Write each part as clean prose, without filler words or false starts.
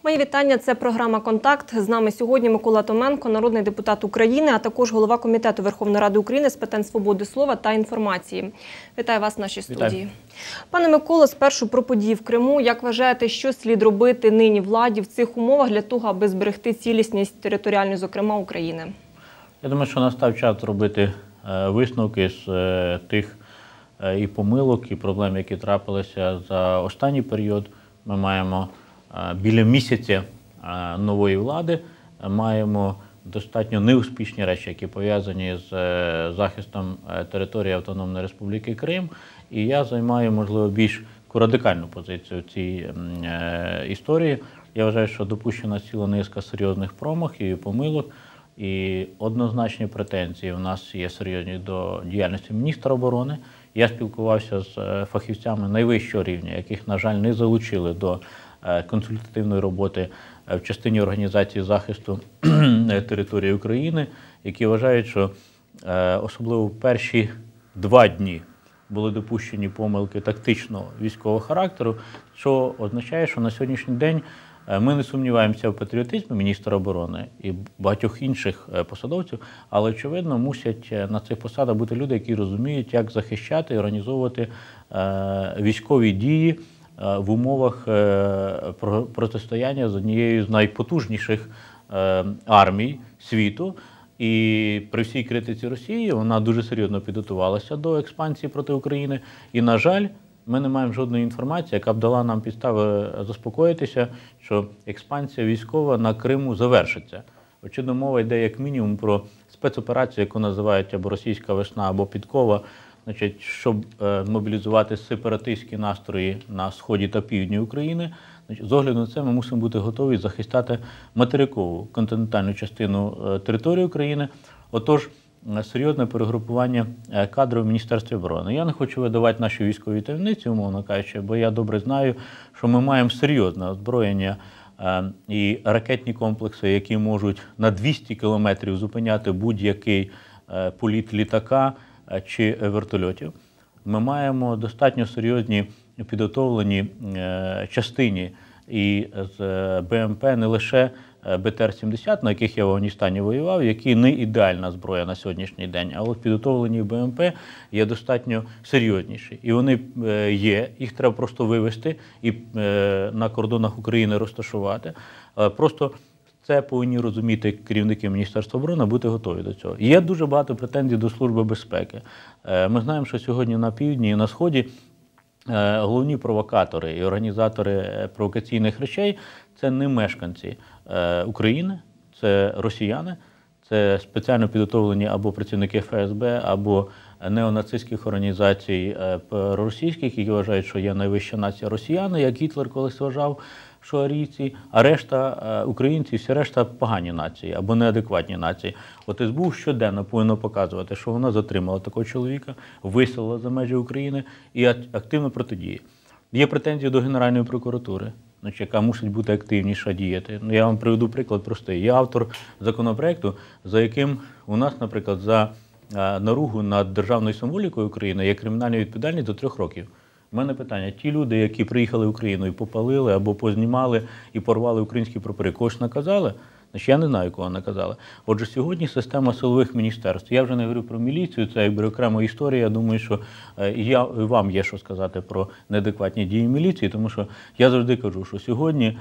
Мої вітання. Це програма «Контакт». З нами сьогодні Микола Томенко, народний депутат України, а також голова Комітету Верховної Ради України з питань свободи слова та інформації. Вітаю вас в нашій студії. Вітаю. Пане Миколо, спершу про події в Криму. Як вважаєте, що слід робити нині владі в цих умовах для того, аби зберегти цілісність територіальну, зокрема, України? Я думаю, що настав час робити висновки з тих і помилок, і проблем, які трапилися за останній період. Ми маємо біля місяця нової влади, маємо достатньо неуспішні речі, які пов'язані з захистом території Автономної Республіки Крим. І я займаю, можливо, більш радикальну позицію в цій історії. Я вважаю, що допущена ціла низка серйозних промахів і помилок. І однозначні претензії у нас є серйозні до діяльності міністра оборони. Я спілкувався з фахівцями найвищого рівня, яких, на жаль, не залучили до консультативної роботи в частині організації захисту території України, які вважають, що особливо в перші 2 дні були допущені помилки тактичного військового характеру, що означає, що на сьогоднішній день ми не сумніваємося в патріотизмі міністра оборони і багатьох інших посадовців, але, очевидно, мусять на цих посадах бути люди, які розуміють, як захищати і організовувати військові дії в умовах протистояння з однією з найпотужніших армій світу. І при всій критиці Росії вона дуже серйозно підготувалася до експансії проти України. І, на жаль, ми не маємо жодної інформації, яка б дала нам підстави заспокоїтися, що експансія військова на Криму завершиться. Очевидно, мова йде як мінімум про спецоперацію, яку називають або «Російська весна», або «Підкова», значить, щоб мобілізувати сепаратистські настрої на сході та півдні України. Значить, з огляду на це ми мусимо бути готові захистати материкову континентальну частину території України. Отож, серйозне перегрупування кадрів в Міністерстві оборони. Я не хочу видавати наші військові таємниці, умовно кажучи, бо я добре знаю, що ми маємо серйозне озброєння і ракетні комплекси, які можуть на 200 кілометрів зупиняти будь-який політ літака чи вертольотів. Ми маємо достатньо серйозні підготовлені частині і з БМП, не лише БТР-70, на яких я в Афганістані воював, які не ідеальна зброя на сьогоднішній день, але підготовлені БМП є достатньо серйозніші. І вони є, їх треба просто вивести і на кордонах України розташувати. Просто це повинні розуміти керівники Міністерства оборони, бути готові до цього. Є дуже багато претензій до Служби безпеки. Ми знаємо, що сьогодні на півдні і на сході головні провокатори і організатори провокаційних речей – це не мешканці України, це росіяни, це спеціально підготовлені або працівники ФСБ, або неонацистських організацій проросійських, які вважають, що є найвища нація росіяни, як Гітлер колись вважав, що арійці, а решта українці, всі решта погані нації або неадекватні нації. От СБУ щоденно повинно показувати, що вона затримала такого чоловіка, виселила за межі України і активно протидіє. Є претензії до Генеральної прокуратури, яка мусить бути активніша діяти. Я вам приведу приклад простий. Я автор законопроекту, за яким у нас, наприклад, за наругу над державною символікою України є кримінальна відповідальність до 3 років. У мене питання, ті люди, які приїхали в Україну і попалили, або познімали і порвали українські прапори, когось наказали? Значить, я не знаю, кого наказали. Отже, сьогодні система силових міністерств. Я вже не говорю про міліцію, це якби окрема історія. Я думаю, що вам є що сказати про неадекватні дії міліції, тому що я завжди кажу, що сьогодні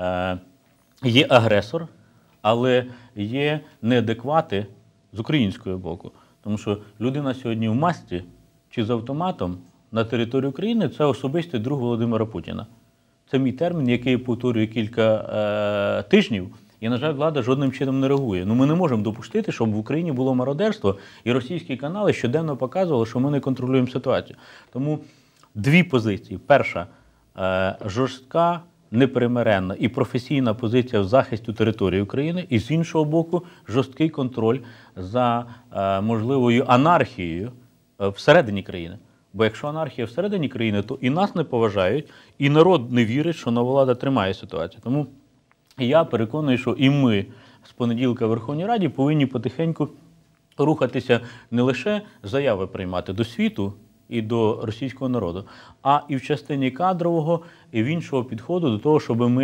є агресор, але є неадеквати з українського боку. Тому що людина сьогодні в масці чи з автоматом на території України – це особистий друг Володимира Путіна. Це мій термін, який я повторюю кілька тижнів, і, на жаль, влада жодним чином не реагує. Ми не можемо допустити, щоб в Україні було мародерство, і російські канали щоденно показували, що ми не контролюємо ситуацію. Тому 2 позиції. Перша – жорстка, непримиренна і професійна позиція в захисті території України, і, з іншого боку, жорсткий контроль за можливою анархією всередині країни. Бо якщо анархія всередині країни, то і нас не поважають, і народ не вірить, що нова влада тримає ситуацію. Тому я переконаний, що і ми з понеділка в Верховній Раді повинні потихеньку рухатися, не лише заяви приймати до світу і до російського народу, а і в частині кадрового, і в іншого підходу до того, щоб ми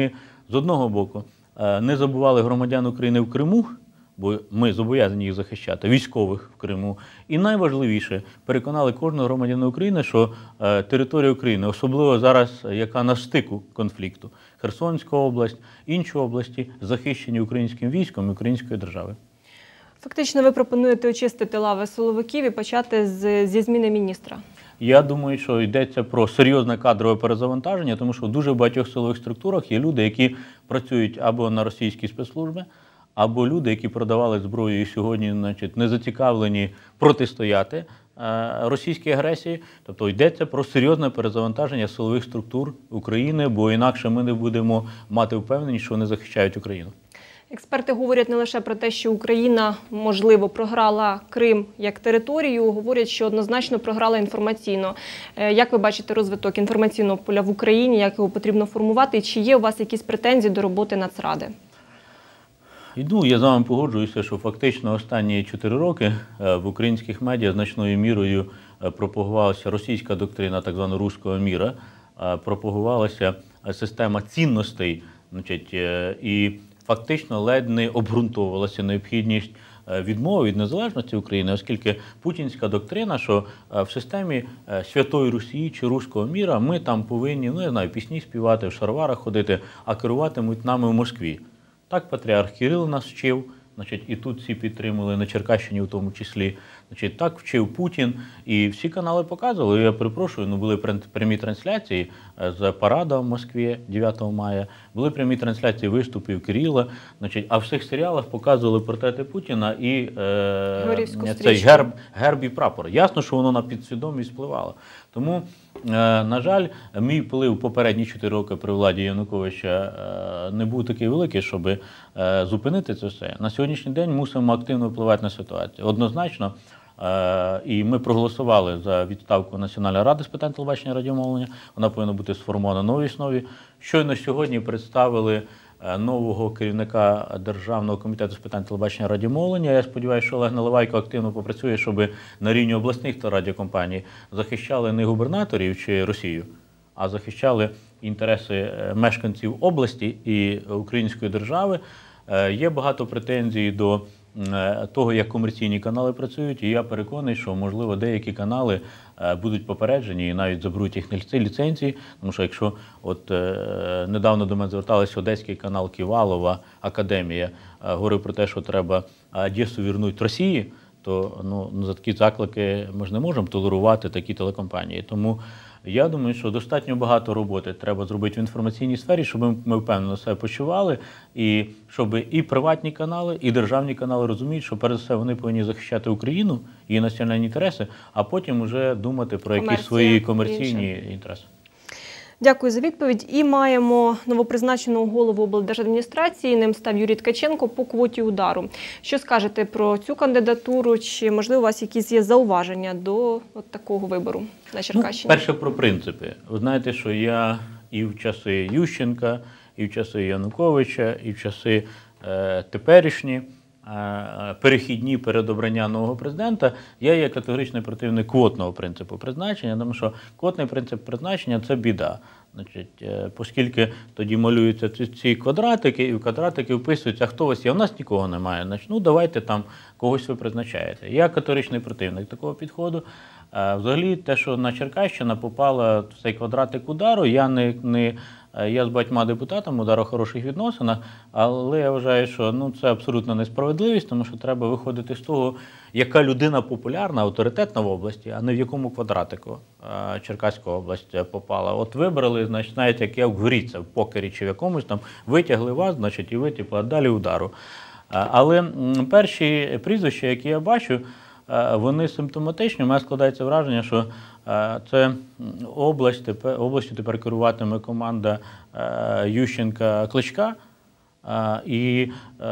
з одного боку, не забували громадян України в Криму, бо ми зобов'язані їх захищати, військових в Криму. І найважливіше, переконали кожного громадянина України, що територія України, особливо зараз, яка на стику конфлікту, Херсонська область, інші області, захищені українським військом і українською державою. Фактично ви пропонуєте очистити лави силовиків і почати зі зміни міністра? Я думаю, що йдеться про серйозне кадрове перезавантаження, тому що в дуже багатьох силових структурах є люди, які працюють або на російські спецслужби, або люди, які продавали зброю і сьогодні, значить, не зацікавлені протистояти російській агресії. Тобто йдеться про серйозне перезавантаження силових структур України, бо інакше ми не будемо мати впевненість, що вони захищають Україну. Експерти говорять не лише про те, що Україна, можливо, програла Крим як територію, говорять, що однозначно програла інформаційно. Як ви бачите розвиток інформаційного поля в Україні, як його потрібно формувати, і чи є у вас якісь претензії до роботи Нацради? Я з вами погоджуюся, що фактично останні 4 роки в українських медіа значною мірою пропагувалася російська доктрина так званого руського міра, пропагувалася система цінностей, значить, і фактично ледь не обґрунтовувалася необхідність відмови від незалежності України, оскільки путінська доктрина, що в системі Святої Русі чи руського міра ми там повинні, пісні співати, в шароварах ходити, а керуватимуть нами в Москві. Так патріарх Кирил нас вчив, значить, і тут всі підтримували, на Черкащині в тому числі. Значить, так вчив Путін, і всі канали показували, я перепрошую, були прямі трансляції з парада в Москві 9 мая, були прямі трансляції виступів Кирила, значить, а в всіх серіалах показували портрети Путіна і цей герб і прапор. Ясно, що воно на підсвідомість впливало. Тому, на жаль, мій вплив попередні 4 роки при владі Януковича не був такий великий, щоб зупинити це все. На сьогоднішній день мусимо активно впливати на ситуацію. Однозначно, і ми проголосували за відставку Національної ради з питань телебачення і радіомовлення. Вона повинна бути сформована на новій основі. Щойно сьогодні представили нового керівника Державного комітету з питань телебачення і радіомовлення. Я сподіваюся, що Олег Наливайко активно попрацює, щоб на рівні обласних радіокомпаній захищали не губернаторів чи Росію, а захищали інтереси мешканців області і української держави. Є багато претензій до того, як комерційні канали працюють, і я переконаний, що, можливо, деякі канали будуть попереджені і навіть заберуть їх ліцензії, тому що якщо недавно до мене зверталися одеський канал Ківалова, Академія, говорив про те, що треба Одесу вернути Росії, то за такі заклики ми ж не можемо толерувати такі телекомпанії. Тому я думаю, що достатньо багато роботи треба зробити в інформаційній сфері, щоб ми впевнено себе почували, і щоб і приватні канали, і державні канали розуміють, що перш за все вони повинні захищати Україну, її національні інтереси, а потім вже думати про якісь свої комерційні інтереси. Дякую за відповідь. І маємо новопризначеного голову облдержадміністрації, ним став Юрій Ткаченко по квоті удару. Що скажете про цю кандидатуру, чи, можливо, у вас якісь є зауваження до такого вибору на Черкащині? Перше про принципи. Ви знаєте, що я і в часи Ющенка, і в часи Януковича, і в часи теперішні, перехідні перед обранням нового президента, я є категоричний противник квотного принципу призначення, тому що квотний принцип призначення – це біда. Значить, оскільки тоді малюються ці квадратики, і в квадратики вписуються, а хто у вас є, у нас нікого немає, значить, давайте там когось ви призначаєте. Я категоричний противник такого підходу. Взагалі, те, що на Черкащина попала в цей квадратик удару, я з багатьма депутатами удару хороших відносинах, але я вважаю, що це абсолютно несправедливість, тому що треба виходити з того, яка людина популярна, авторитетна в області, а не в якому квадратику Черкаська область попала. От вибрали, значить, навіть як я в грі, в покері чи в якомусь там, витягли вас, значить, і витягли, далі удару. Але перші прізвища, які я бачу, вони симптоматичні. У мене складається враження, що це областю тепер керуватиме команда Ющенка-Кличка. І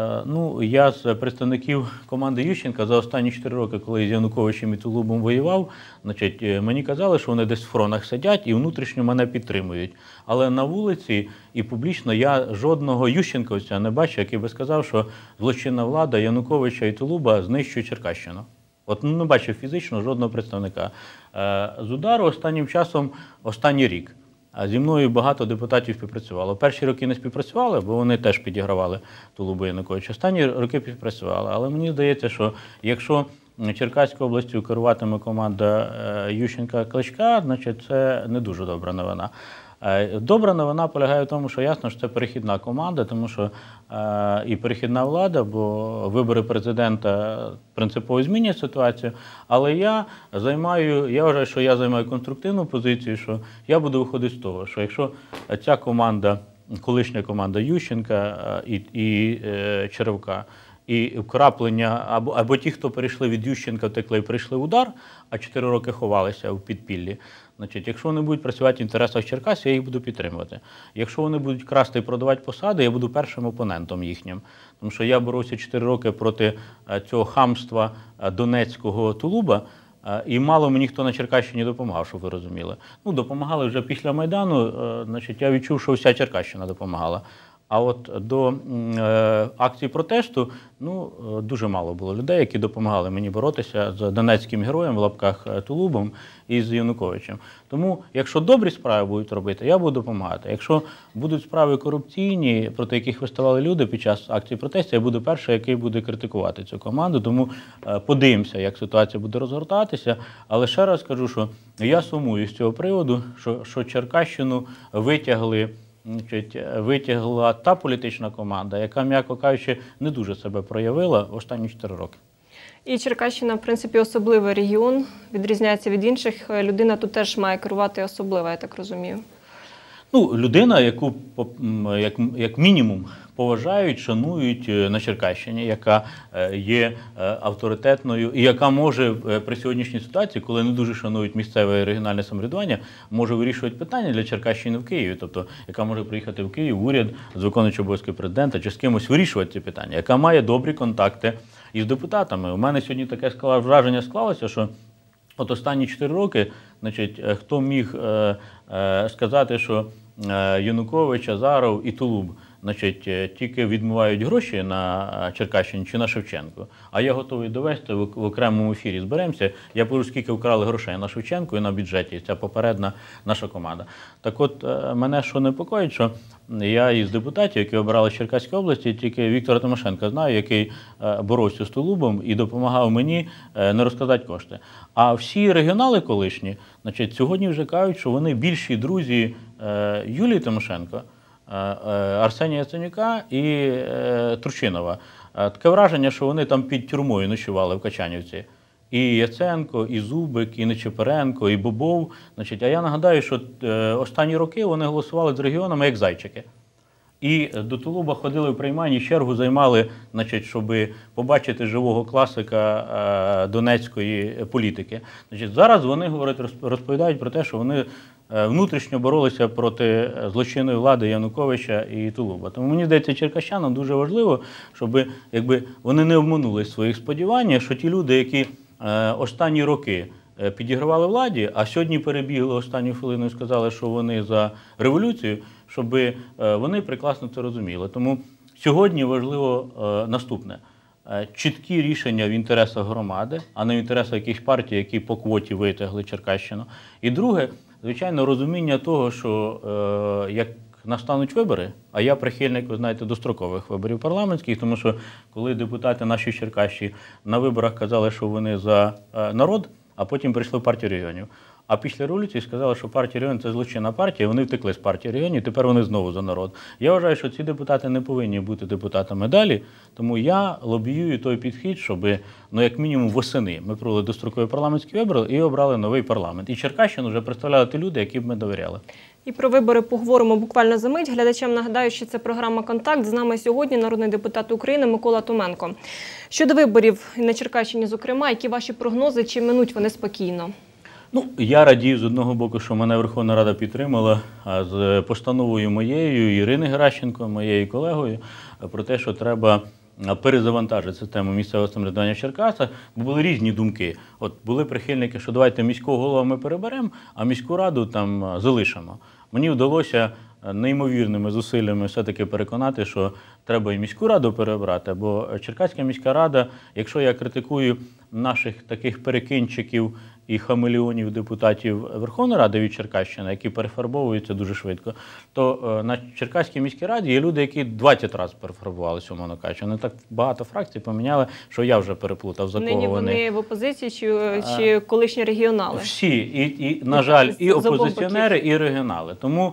я з представників команди Ющенка за останні 4 роки, коли з Януковичем і Тулубом воював, значить, мені казали, що вони десь в фронтах сидять і внутрішньо мене підтримують. Але на вулиці і публічно я жодного ющенковця не бачив, який би сказав, що злочинна влада Януковича і Тулуба знищує Черкащину. От не бачив фізично жодного представника. З удару останнім часом, останній рік, зі мною багато депутатів співпрацювало. Перші роки не співпрацювали, бо вони теж підігравали Тулубу Януковича. Останні роки співпрацювали. Але мені здається, що якщо Черкаською областю керуватиме команда Ющенка-Кличка, значить це не дуже добра новина. Добра новина полягає в тому, що ясно, що це перехідна команда, тому що і перехідна влада, бо вибори президента принципово змінюють ситуацію. Але я вважаю, що я займаю конструктивну позицію, що я буду виходити з того, що якщо ця команда, колишня команда Ющенка і Черевка, і вкраплення, або ті, хто перейшли від Ющенка, втекли і прийшли в УДАР, а 4 роки ховалися в підпіллі. Значить, якщо вони будуть працювати в інтересах Черкас, я їх буду підтримувати. Якщо вони будуть красти і продавати посади, я буду першим опонентом їхнім. Тому що я боровся 4 роки проти цього хамства донецького Тулуба, і мало мені хто на Черкащині допомагав, щоб ви розуміли. Ну, допомагали вже після Майдану, значить, я відчув, що вся Черкащина допомагала. А от до акції протесту, ну, дуже мало було людей, які допомагали мені боротися з донецьким героєм, в лапках, Тулубом і з Януковичем. Тому, якщо добрі справи будуть робити, я буду допомагати. Якщо будуть справи корупційні, проти яких виставали люди під час акції протесту, я буду перший, який буде критикувати цю команду. Тому подивимося, як ситуація буде розгортатися. Але ще раз скажу, що я сумую з цього приводу, що Черкащину витягла та політична команда, яка, м'яко кажучи, не дуже себе проявила останні 4 роки. І Черкащина, в принципі, особливий регіон, відрізняється від інших. Людина тут теж має керувати особливо, я так розумію. Ну, людина, яку, як мінімум, поважають, шанують на Черкащині, яка є авторитетною і яка може при сьогоднішній ситуації, коли не дуже шанують місцеве і регіональне самоврядування, може вирішувати питання для Черкащини в Києві. Тобто, яка може приїхати в Київ в уряд з виконуючим обов'язки президента чи з кимось вирішувати ці питання, яка має добрі контакти із депутатами. У мене сьогодні таке враження склалося, що от останні 4 роки, значить, хто міг сказати, що Янукович, Азаров і Тулуб, значить, тільки відмивають гроші на Черкащині чи на Шевченку, а я готовий довести в окремому ефірі. Зберемося, я покажу, скільки вкрали грошей на Шевченку і на бюджеті, ця попередна наша команда. Так от, мене що непокоїть, що я із депутатів, які обирали з Черкаської області, тільки Віктора Тимошенка знаю, який боровся з Тулубом і допомагав мені не розкладати кошти. А всі регіонали колишні, значить, сьогодні вже кажуть, що вони більші друзі Юлії Тимошенко, Арсенія Яценюка і Турчинова. Таке враження, що вони там під тюрмою ночували в Качанівці. І Яценко, і Зубик, і Нечипоренко, і Бобов. Значить, а я нагадаю, що останні роки вони голосували з регіонами як зайчики. І до Тулуба ходили в приймальні, чергу займали, значить, щоб побачити живого класика донецької політики. Значить, зараз вони розповідають про те, що вони внутрішньо боролися проти злочинної влади Януковича і Тулуба. Тому мені здається, черкащанам дуже важливо, щоб вони не обманули своїх сподівань, що ті люди, які останні роки підігравали владі, а сьогодні перебігли останню хвилину і сказали, що вони за революцію, щоб вони прекрасно це розуміли. Тому сьогодні важливо наступне. Чіткі рішення в інтересах громади, а не в інтересах якихось партій, які по квоті витягли Черкащину. І друге, звичайно, розуміння того, що як настануть вибори, а я прихильник, ви знаєте, дострокових виборів парламентських, тому що коли депутати наші Черкащі на виборах казали, що вони за народ, а потім прийшли в партію регіонів. А після революції сказали, що партія регіонів – це злочинна партія, вони втекли з партії регіонів, тепер вони знову за народ. Я вважаю, що ці депутати не повинні бути депутатами далі, тому я лобіюю той підхід, щоб, ну, як мінімум, восени ми провели дострокові парламентські вибори і обрали новий парламент. І Черкащину вже представляли ті люди, які б ми довіряли. І про вибори поговоримо буквально за мить. Глядачам нагадаю, що це програма «Контакт». З нами сьогодні народний депутат України Микола Томенко. Щодо виборів на Черкащині, зокрема, які ваші прогнози, чи минуть вони спокійно? Ну, я радію з одного боку, що мене Верховна Рада підтримала з постановою моєю, Ірини Геращенко, моєю колегою, про те, що треба перезавантажити систему місцевого самоврядування в Черкасах, бо були різні думки. От були прихильники, що давайте міського голову ми переберемо, а міську раду там залишимо. Мені вдалося неймовірними зусиллями все-таки переконати, що треба і міську раду перебрати, бо Черкаська міська рада, якщо я критикую наших таких перекинчиків і хамелеонів депутатів Верховної Ради від Черкащини, які перефарбовуються дуже швидко, то на Черкаській міській раді є люди, які 20 разів перефарбувалися, умовно кажучи. Вони так багато фракцій поміняли, що я вже переплутав, за кого Нині вони. вони в опозиції чи колишні регіонали? Всі, і на жаль, і опозиціонери, і регіонали. Тому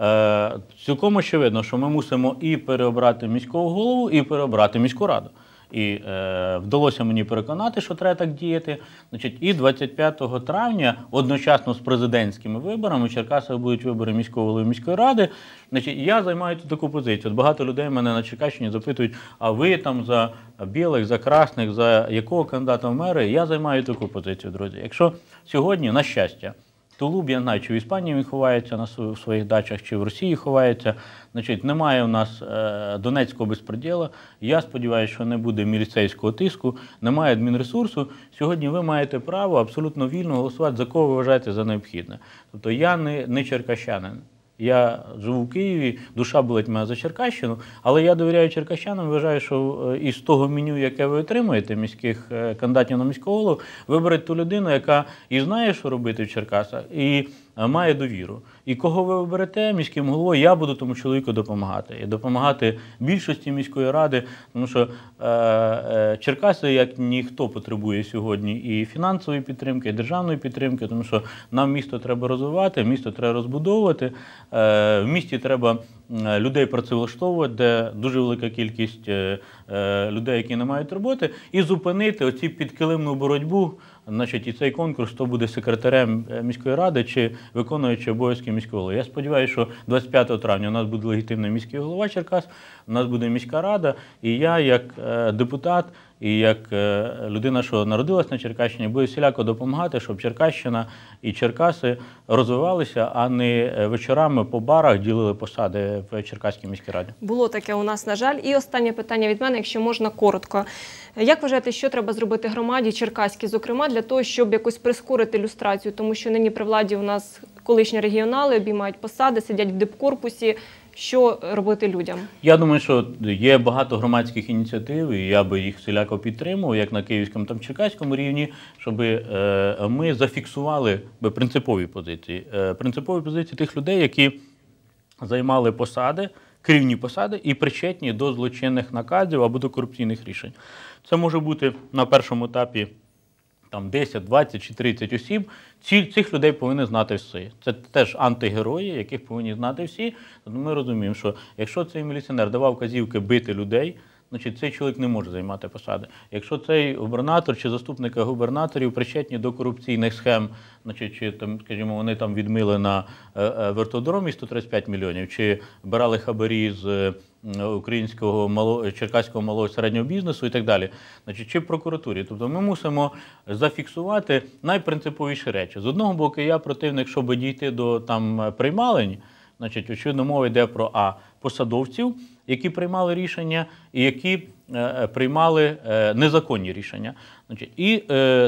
цілком очевидно, що ми мусимо і переобрати міського голову, і переобрати міську раду. І вдалося мені переконати, що треба так діяти. Значить, і 25 травня одночасно з президентськими виборами в Черкасах будуть вибори міського голови міської ради. Значить, я займаю тут таку позицію. От багато людей мене на Черкащині запитують, а ви там за білих, за красних, за якого кандидата в мери? Я займаю таку позицію, друзі. Якщо сьогодні, на щастя, Тулуб, я знаю, чи в Іспанії він ховається на своїх дачах, чи в Росії ховається. Значить, немає у нас донецького безпреділу. Я сподіваюся, що не буде міліцейського тиску, немає адмінресурсу. Сьогодні ви маєте право абсолютно вільно голосувати, за кого ви вважаєте за необхідне. Тобто я не черкащанин. Я живу в Києві, душа болить мене за Черкащину, але я довіряю черкащанам, вважаю, що із того меню, яке ви отримуєте, міських кандидатів на міського голову, виберете ту людину, яка і знає, що робити в Черкасах, і має довіру. І кого ви оберете міським головою, я буду тому чоловіку допомагати. І допомагати більшості міської ради, тому що Черкаси, як ніхто, потребує сьогодні і фінансової підтримки, і державної підтримки, тому що нам місто треба розвивати, місто треба розбудовувати, в місті треба людей працевлаштовувати, де дуже велика кількість людей, які не мають роботи, і зупинити оці підкилимну боротьбу. Значить, і цей конкурс, хто буде секретарем міської ради чи виконуючи обов'язки міського голови. Я сподіваюся, що 25 травня у нас буде легітимний міський голова Черкас, у нас буде міська рада, і я, як депутат, і як людина, що народилась на Черкащині, буду всіляко допомагати, щоб Черкащина і Черкаси розвивалися, а не вечорами по барах ділили посади в Черкаській міській раді. Було таке у нас, на жаль. І останнє питання від мене, якщо можна, коротко. Як вважаєте, що треба зробити громаді Черкаській, зокрема, для того, щоб якось прискорити люстрацію? Тому що нині при владі у нас колишні регіонали обіймають посади, сидять в дипкорпусі. Що робити людям? Я думаю, що є багато громадських ініціатив, і я би їх всіляко підтримував, як на київському, там черкаському рівні, щоб ми зафіксували принципові позиції. Принципові позиції тих людей, які займали посади, керівні посади і причетні до злочинних наказів або до корупційних рішень. Це може бути на першому етапі там 10, 20 чи 30 осіб. Цих людей повинні знати всі. Це теж антигерої, яких повинні знати всі. Тобто ми розуміємо, що якщо цей міліціонер давав вказівки бити людей, значить цей чоловік не може займати посади. Якщо цей губернатор чи заступники губернаторів причетні до корупційних схем, значить, чи там, скажімо, вони там відмили на вертодромі 135 мільйонів, чи брали хабарі з українського черкаського малого і середнього бізнесу і так далі, значить, чи в прокуратурі. Тобто ми мусимо зафіксувати найпринциповіші речі. З одного боку, я противник, щоб дійти до там приймалень, значить, очевидно, мова йде про посадовців, які приймали рішення і які приймали незаконні рішення. Значить, і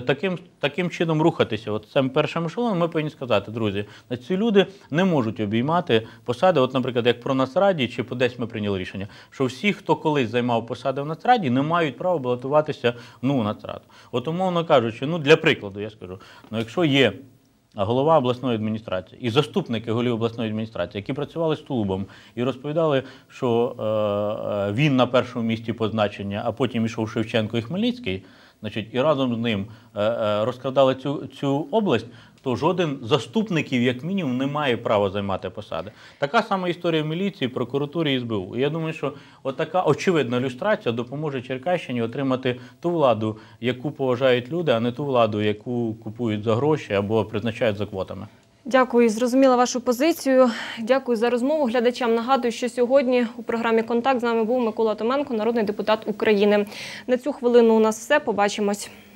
таким чином рухатися. От цим першим ешелоном ми повинні сказати, друзі, ці люди не можуть обіймати посади, от, наприклад, як про Нацраді, чи десь ми прийняли рішення, що всі, хто колись займав посади в Нацраді, не мають права балотуватися в Нацраду. От, умовно кажучи, для прикладу, я скажу, якщо є голова обласної адміністрації і заступники голів обласної адміністрації, які працювали з Тулубом і розповідали, що він на першому місці позначення, а потім йшов Шевченко і Хмельницький, значить, і разом з ним розкрадали цю область, то жоден з заступників, як мінімум, не має права займати посади. Така сама історія в міліції, прокуратурі і СБУ. І я думаю, що така очевидна люстрація допоможе Черкащині отримати ту владу, яку поважають люди, а не ту владу, яку купують за гроші або призначають за квотами. Дякую, зрозуміла вашу позицію. Дякую за розмову. Глядачам нагадую, що сьогодні у програмі «Контакт» з нами був Микола Томенко, народний депутат України. На цю хвилину у нас все. Побачимось.